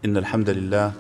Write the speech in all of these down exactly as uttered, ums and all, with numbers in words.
إن الحمد لله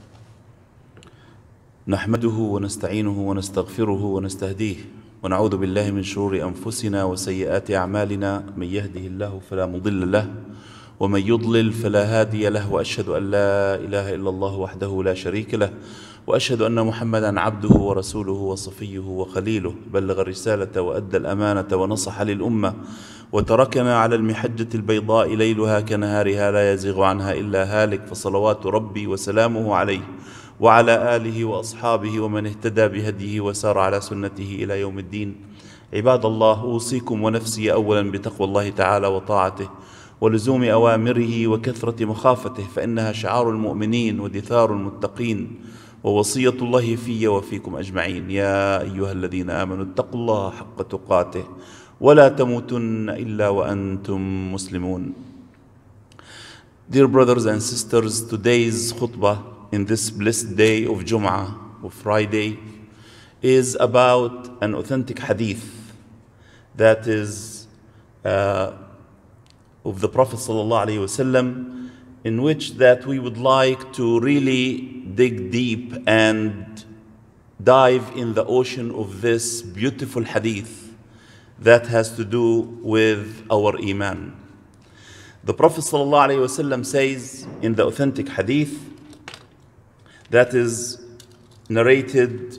نحمده ونستعينه ونستغفره ونستهديه ونعوذ بالله من شرور أنفسنا وسيئات أعمالنا. من يهده الله فلا مضل له ومن يضلل فلا هادي له، وأشهد أن لا إله إلا الله وحده لا شريك له، وأشهد أن محمدا عبده ورسوله وصفيه وخليله، بلغ الرسالة وأدى الأمانة ونصح للأمة وتركنا على المحجة البيضاء ليلها كنهارها لا يزيغ عنها إلا هالك، فصلوات ربي وسلامه عليه وعلى آله وأصحابه ومن اهتدى بهديه وسار على سنته إلى يوم الدين. عباد الله، أوصيكم ونفسي أولا بتقوى الله تعالى وطاعته ولزوم أوامره وكثرة مخافته، فإنها شعار المؤمنين ودثار المتقين ووصية الله في وفيكم أجمعين. يا أيها الذين آمنوا اتقوا الله حق تقاته ولا تموتن إلا وأنتم مسلمون. Dear brothers and sisters, today's khutbah in this blessed day of Jum'ah, of Friday, is about an authentic hadith that is uh, of the Prophet ﷺ, in which that we would like to really dig deep and dive in the ocean of this beautiful hadith that has to do with our iman. The Prophet ﷺ says in the authentic hadith that is narrated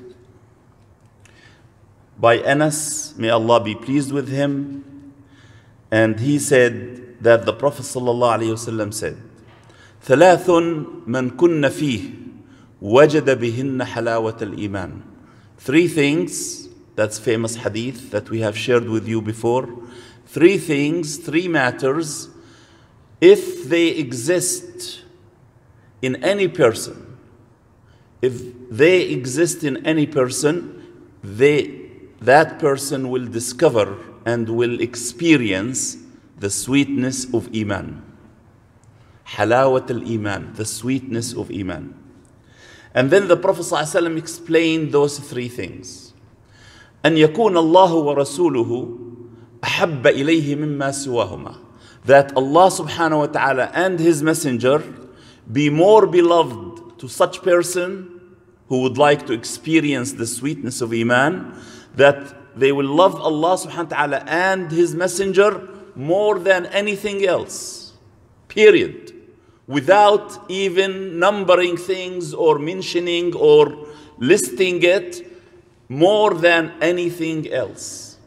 by Anas, may Allah be pleased with him, and he said that the Prophet ﷺ said, ثلاث من كن فيه وجد بهن حلاوة الإيمان. Three things, that's famous hadith that we have shared with you before. Three things, three matters, if they exist in any person, if they exist in any person, they, that person will discover and will experience the sweetness of Iman. Halawat al-Iman, the sweetness of Iman. And then the Prophet ﷺ explained those three things. أن يكون الله ورسوله أحب إليه مما سواهما. That Allah subhanahu wa ta'ala and His Messenger be more beloved to such person who would like to experience the sweetness of Iman, that they will love Allah subhanahu wa ta'ala and His Messenger more than anything else. Period. Without even numbering things or mentioning or listing it, more than anything else.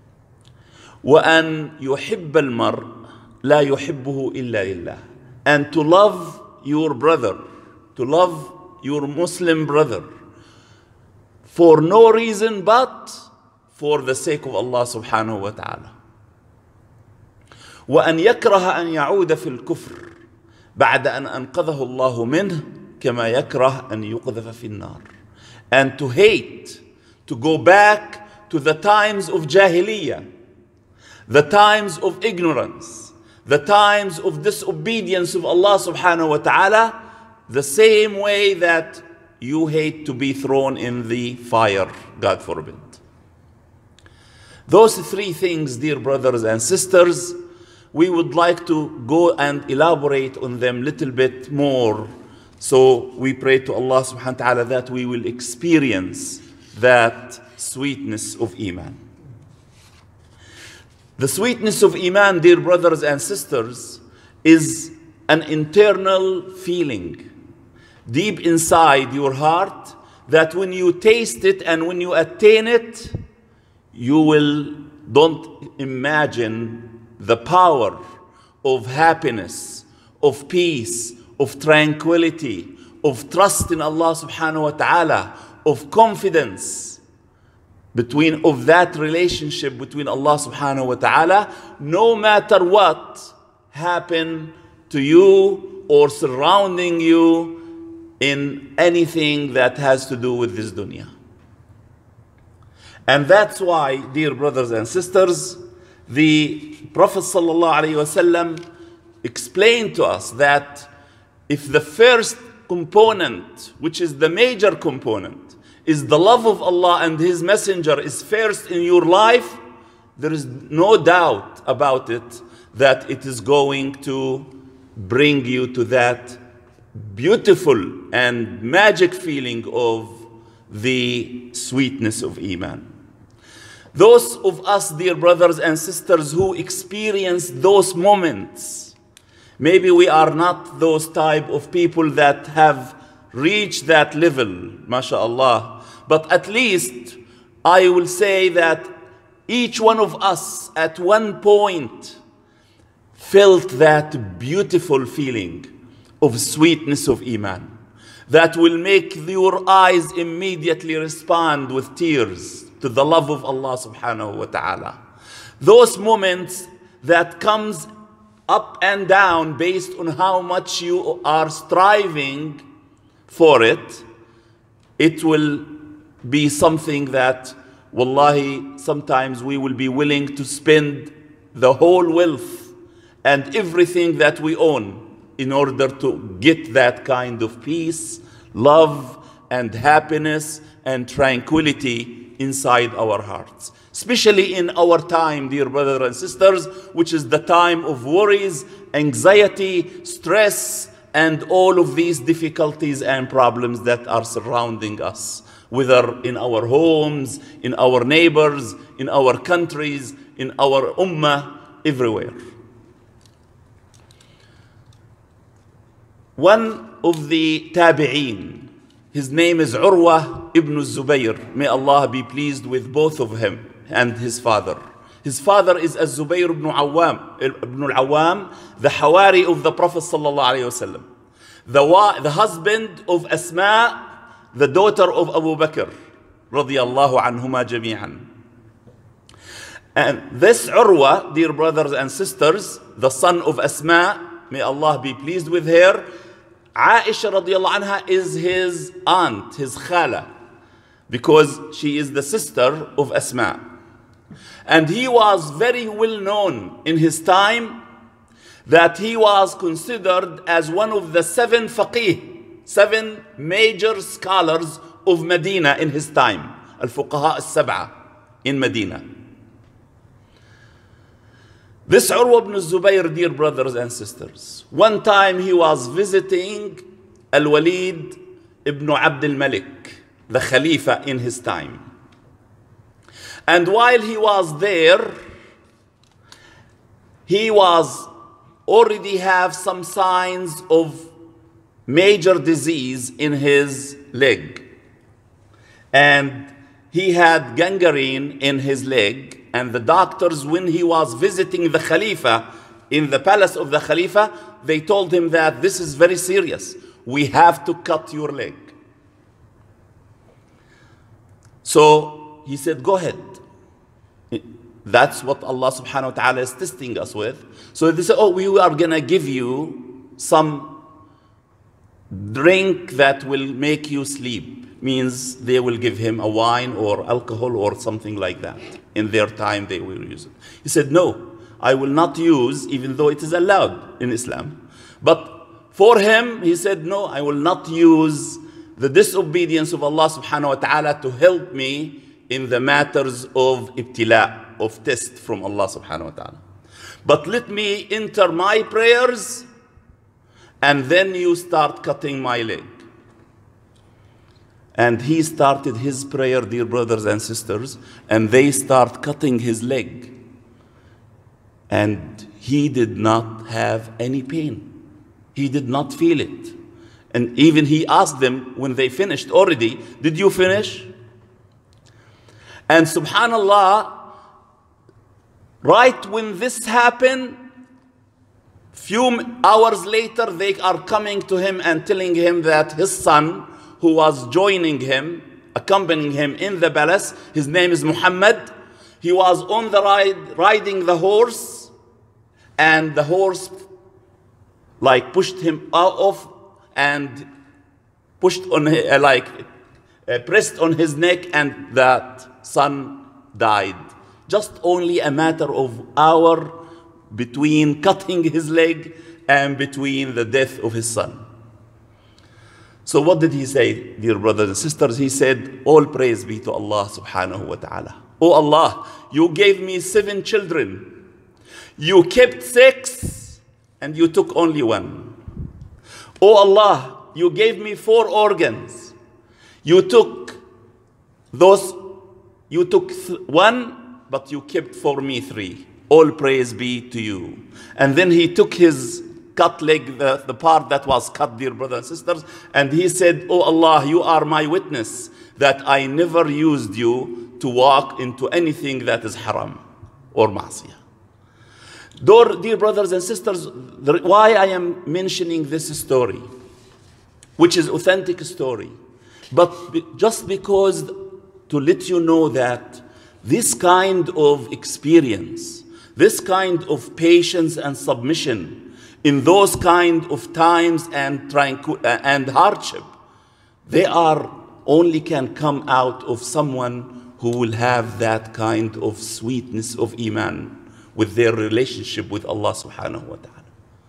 وأن يحب المرء لا يحبه إلا لله. And to love your brother, to love your Muslim brother, for no reason but for the sake of Allah subhanahu wa ta'ala. وأن يكره أن يعود في الكفر بعد أن أنقذه الله منه كما يكره أن يقذف في النار. And to hate, to go back to the times of Jahiliyyah, the times of ignorance, the times of disobedience of Allah subhanahu wa ta'ala, the same way that you hate to be thrown in the fire, God forbid. Those three things, dear brothers and sisters, we would like to go and elaborate on them a little bit more. So we pray to Allah subhanahu wa ta'ala that we will experience that sweetness of Iman. The sweetness of Iman, dear brothers and sisters, is an internal feeling deep inside your heart that when you taste it and when you attain it, you will don't imagine the power of happiness, of peace, of tranquility, of trust in Allah subhanahu wa ta'ala, of confidence between of that relationship between Allah subhanahu wa ta'ala, no matter what happened to you or surrounding you in anything that has to do with this dunya. And that's why, dear brothers and sisters, the Prophet sallallahu alaihi wasallam explained to us that if the first component, which is the major component, is the love of Allah and His Messenger is first in your life, there is no doubt about it that it is going to bring you to that beautiful and magic feeling of the sweetness of Iman. Those of us, dear brothers and sisters, who experience those moments, maybe we are not those type of people that have reached that level, mashallah, but at least I will say that each one of us at one point felt that beautiful feeling of sweetness of Iman that will make your eyes immediately respond with tears to the love of Allah subhanahu wa ta'ala. Those moments that comes up and down based on how much you are striving for it, it will be something that, wallahi, sometimes we will be willing to spend the whole wealth and everything that we own in order to get that kind of peace, love, and happiness and tranquility inside our hearts. Especially in our time, dear brothers and sisters, which is the time of worries, anxiety, stress, and all of these difficulties and problems that are surrounding us, whether in our homes, in our neighbors, in our countries, in our ummah, everywhere. One of the tabi'een, his name is Urwa ibn Zubayr. May Allah be pleased with both of him and his father. His father is Az-Zubayr ibn Awam, ibn al-Awam, the Hawari of the Prophet sallallahu alaihi wasallam, the, the husband of Asma, the daughter of Abu Bakr, radiyallahu anhuma jami'an. And this Urwa, dear brothers and sisters, the son of Asma, may Allah be pleased with her, Aisha radiallahu anha is his aunt, his khala, because she is the sister of Asma. And he was very well known in his time that he was considered as one of the seven faqih, seven major scholars of Medina in his time, al-fuqaha al-sab'a in Medina. This Urwa ibn Zubayr, dear brothers and sisters, one time he was visiting Al-Walid ibn Abd al-Malik, the Khalifa in his time. And while he was there, he was already have some signs of major disease in his leg. And he had gangrene in his leg. And the doctors, when he was visiting the Khalifa in the palace of the Khalifa, they told him that this is very serious. We have to cut your leg. So he said, go ahead. That's what Allah subhanahu wa ta'ala is testing us with. So they said, oh, we are going to give you some drink that will make you sleep. Means they will give him a wine or alcohol or something like that. In their time they will use it. He said, no, I will not use, even though it is allowed in Islam. But for him, he said, no, I will not use the disobedience of Allah subhanahu wa ta'ala to help me in the matters of ibtila, of test from Allah subhanahu wa ta'ala. But let me enter my prayers and then you start cutting my leg. And he started his prayer, dear brothers and sisters, and they start cutting his leg. And he did not have any pain. He did not feel it. And even he asked them when they finished already, did you finish? And subhanallah, right when this happened, few hours later, they are coming to him and telling him that his son, who was joining him, accompanying him in the palace, his name is Muhammad. He was on the ride, riding the horse, and the horse like pushed him off and pushed on, uh, like uh, pressed on his neck, and that son died. Just only a matter of hour between cutting his leg and between the death of his son. So what did he say, dear brothers and sisters? He said, all praise be to Allah subhanahu wa ta'ala. Oh Allah, you gave me seven children. You kept six and you took only one. Oh Allah, you gave me four organs. You took those, you took one, but you kept for me three. All praise be to you. And then he took his cut leg, the, the part that was cut, dear brothers and sisters, and he said, oh Allah, you are my witness that I never used you to walk into anything that is haram or ma'asiyah. Dear brothers and sisters, the, why I am mentioning this story, which is authentic story, but be, just because to let you know that this kind of experience, this kind of patience and submission in those kind of times and tranquil and hardship, they are only can come out of someone who will have that kind of sweetness of iman with their relationship with Allah subhanahu wa ta'ala.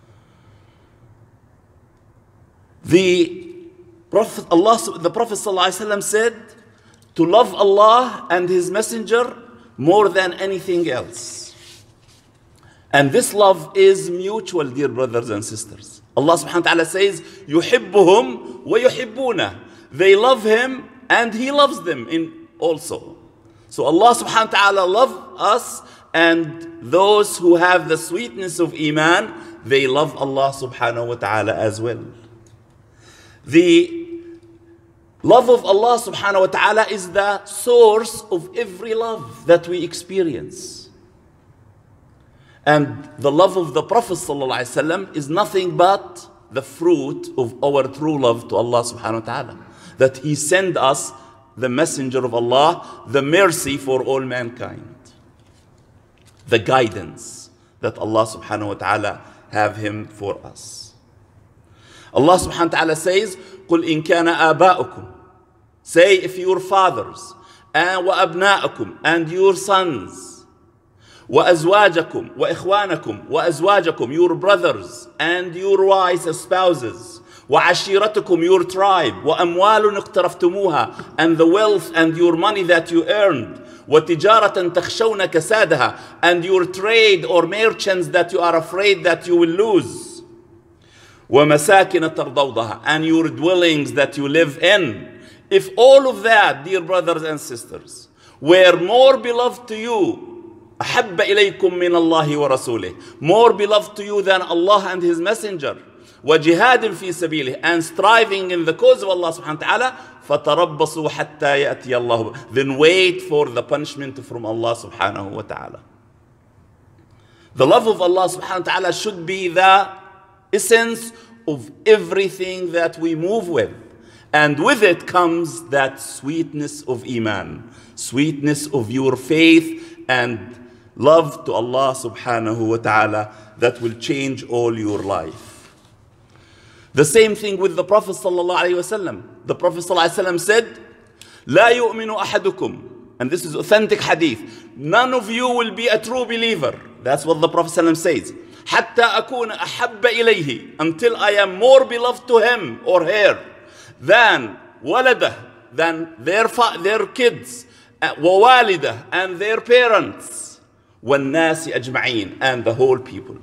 The Prophet, Allah, the Prophet sallallahu alaihi wasallam said to love Allah and His Messenger more than anything else. And this love is mutual, dear brothers and sisters. Allah subhanahu wa ta'ala says, يُحِبُّهُمْ وَيُحِبُّونَ. They love Him and He loves them in also. So Allah subhanahu wa ta'ala loves us, and those who have the sweetness of iman, they love Allah subhanahu wa ta'ala as well. The love of Allah subhanahu wa ta'ala is the source of every love that we experience. And the love of the Prophet ﷺ is nothing but the fruit of our true love to Allah subhanahu wa ta'ala. That He sent us the messenger of Allah, the mercy for all mankind. The guidance that Allah subhanahu wa ta'ala have Him for us. Allah subhanahu wa ta'ala says, قُلْ إِن كَانَ آبَاؤُكُمْ. Say if your fathers, and وَأَبْنَاءَكُمْ, and your sons, وأزواجكم وإخوانكم وأزواجكم, your brothers and your wives, spouses, وعشيرتكم, your tribe, وأموال اقترفتموها, and the wealth and your money that you earned, وتجارة تخشون كسادها, and your trade or merchants that you are afraid that you will lose, ومساكن ترضونها, and your dwellings that you live in. If all of that, dear brothers and sisters, were more beloved to you, أحب إليكم من الله ورسوله, more beloved to you than Allah and His Messenger, وجهاد في سبيله, and striving in the cause of Allah subhanahu wa ta'ala, فتربصوا حتى يأتي الله, then wait for the punishment from Allah subhanahu wa ta'ala. The love of Allah subhanahu wa ta'ala should be the essence of everything that we move with. And with it comes that sweetness of iman, sweetness of your faith and love to Allah subhanahu wa ta'ala that will change all your life. The same thing with the Prophet sallallahu alaihi wasallam. The Prophet sallallahu alaihi wasallam said, لا يؤمن أحدكم, and this is authentic hadith, none of you will be a true believer. That's what the Prophet sallallahu alaihi wasallam says. حتى أكون أحب إليه, until I am more beloved to him or her than ولده, than their, their kids, ووالده, and their parents, وَالنَّاسِ أَجْمَعِينَ, and the whole people.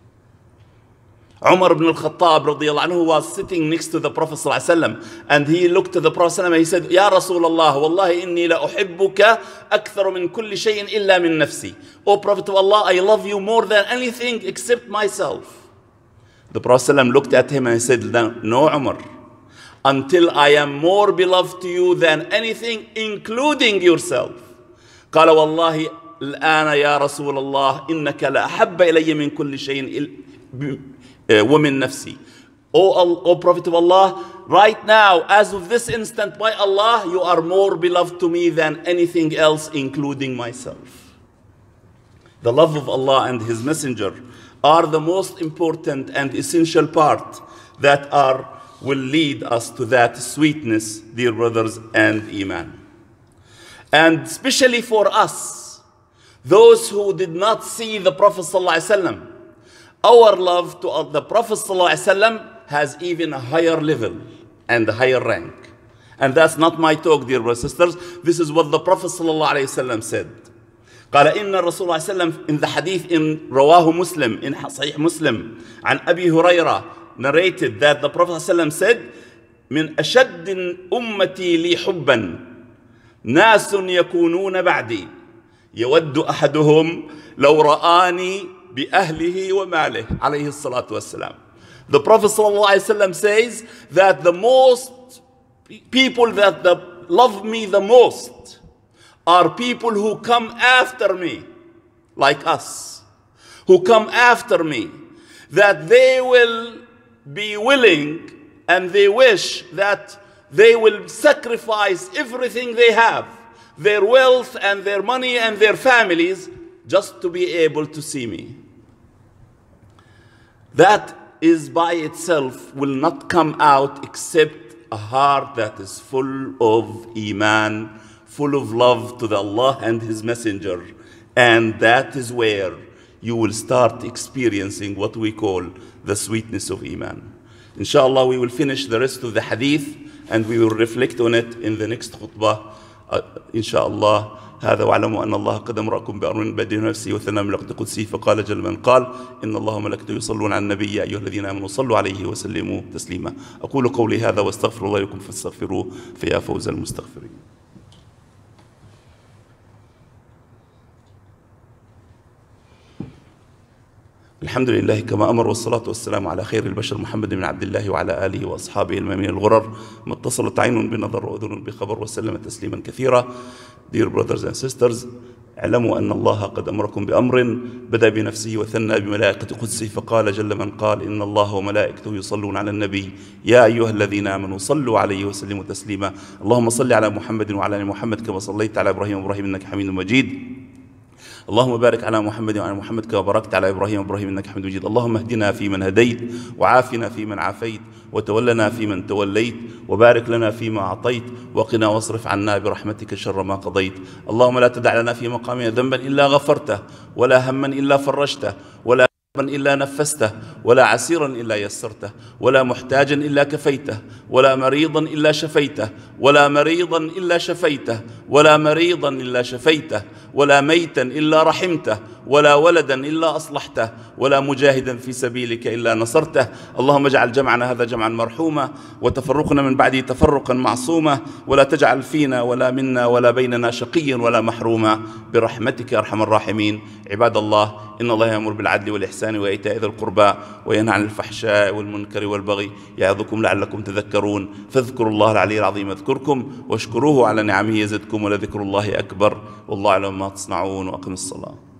Umar ibn al-Khattab radiyallahu anhu was sitting next to the Prophet sallallahu alaihi wasallam, and he looked to the Prophet and he said, Ya Rasulullah, wallahi inni la uhibbuka akthar min kulli shay'in illa min nafsi. O Prophet of Allah, I love you more than anything except myself. The Prophet ﷺ looked at him and he said, no, Umar, until I am more beloved to you than anything, including yourself. قال والله الآن يا رسول الله إنك لأحب إلي من كل شيء ومن نفسي. O, o Prophet of Allah, right now, as of this instant, by Allah, you are more beloved to me than anything else, including myself. The love of Allah and His Messenger are the most important and essential part that are will lead us to that sweetness, dear brothers, and iman. And especially for us, those who did not see the Prophet ﷺ, our love to the Prophet ﷺ has even a higher level and a higher rank. And that's not my talk, dear brothers and sisters. This is what the Prophet ﷺ said. قال إن الرسول صلى الله عليه وسلم in the hadith in رواه مسلم in صحيح مسلم عن أبي هريرة narrated that the Prophet ﷺ said, من أشد أمتي لي حبا ناس يكونون بعدي يود أحدهم لو رآني بأهله وماله عليه الصلاة والسلام. The Prophet ﷺ says that the most people that the, love me the most are people who come after me, like us, who come after me, that they will be willing and they wish that they will sacrifice everything they have, their wealth and their money and their families, just to be able to see me. That is by itself will not come out except a heart that is full of Iman, full of love to the Allah and His Messenger. And that is where you will start experiencing what we call the sweetness of Iman. Inshallah, we will finish the rest of the hadith and we will reflect on it in the next khutbah. Uh, Inshallah. هذا واعلموا أن الله قد أمركم بأمر بدء نفسي وثنى من لقد قدسي فقال جل من قال إن الله وملائكته يصلون على النبي يا أيها الذين آمنوا صلوا عليه وسلموا تسليما. أقول قولي هذا واستغفر الله لكم فاستغفروه فيا فوز المستغفرين. الحمد لله كما أمر والصلاة والسلام على خير البشر محمد بن عبد الله وعلى آله وأصحابه المؤمنين الغرر ما اتصلت عين بنظر وأذن بخبر وسلم تسليما كثيرا. Dear brothers and sisters, اعلموا أن الله قد أمركم بأمر بدأ بنفسه وثنى بملائكة قدسه فقال جل من قال إن الله وملائكته يصلون على النبي يا أيها الذين آمنوا صلوا عليه وسلموا تسليما. اللهم صل على محمد وعلى آل محمد كما صليت على إبراهيم وإبراهيم إنك حميد مجيد. اللهم بارك على محمد وعلى محمد كما باركت على إبراهيم وإبراهيم إنك حميد مجيد. اللهم اهدنا فيمن هديت وعافنا فيمن عافيت وتولنا فيمن توليت وبارك لنا فيما أعطيت وقنا واصرف عنا برحمتك شر ما قضيت. اللهم لا تدع لنا في مقامنا ذنبا إلا غفرته ولا هما إلا فرجته ولا إلا نفسته ولا عسيرا إلا يسرته ولا محتاجا إلا كفيته ولا مريضا إلا شفيته ولا مريضا إلا شفيته ولا مريضا إلا شفيته ولا ميتا إلا رحمته ولا ولدا إلا أصلحته ولا مجاهدا في سبيلك إلا نصرته. اللهم اجعل جمعنا هذا جمعا مرحوما وتفرقنا من بعده تفرقا معصوما ولا تجعل فينا ولا منا ولا بيننا شقيا ولا محروما برحمتك يا أرحم الراحمين. عباد الله إن الله يأمر بالعدل والإحسان وإيتاء ذي القربى وينهى عن الفحشاء والمنكر والبغي يعظكم لعلكم تذكرون. فاذكروا الله العلي العظيم يذكركم واشكروه على نعمه يزدكم ولذكر الله أكبر والله أعلم ما تصنعون وأقم الصلاة.